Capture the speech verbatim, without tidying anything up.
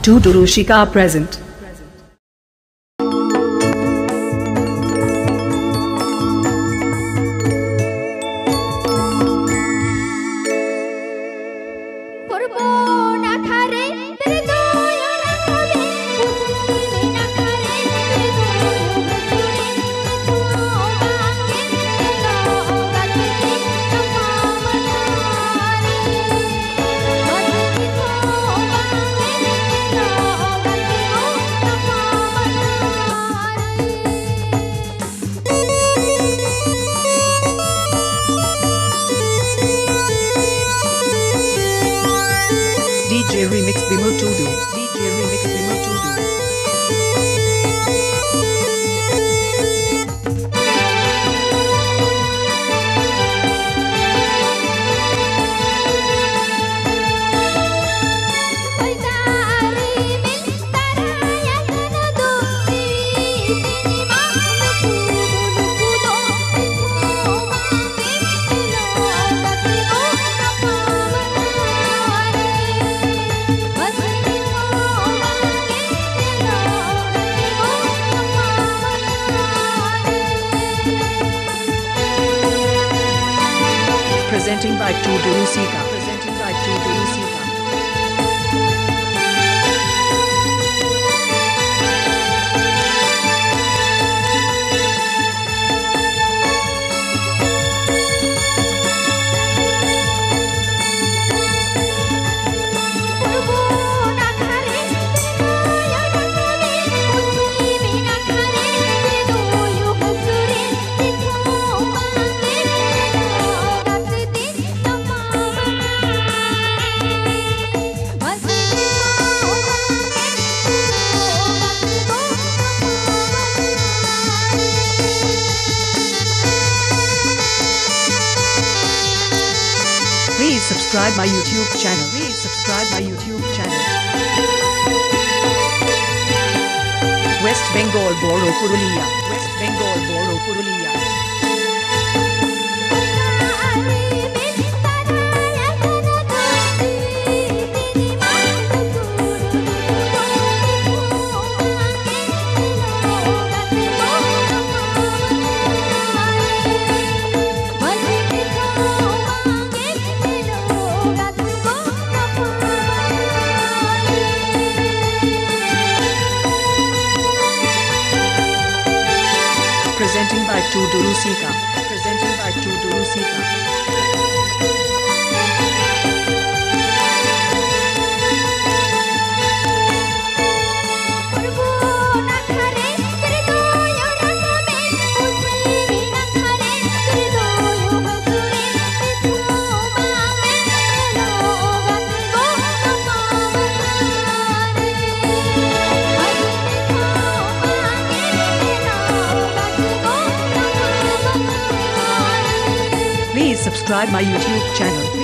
Tudu Rushika present. Purbo Nakhare Berdoy Rakab, Susuniya Nakhare D J Remix Bimo Tudu. D J Remix Bimo Tudu. Presenting by Tudu Rusika. Presenting by Tudu Rusika. Purbo Nakhare Berdoy Rakab, Susuniya Nakhare Berdoy Please subscribe my YouTube channel. Please subscribe my YouTube channel. West Bengal Boro Purulia. West Bengal Boro Purulia. Presenting by Tudu Rusika. Presenting by Tudu Rusika. Purbo Nakhare Berdoy Rakab, Susuniya Nakhare Please subscribe my YouTube channel.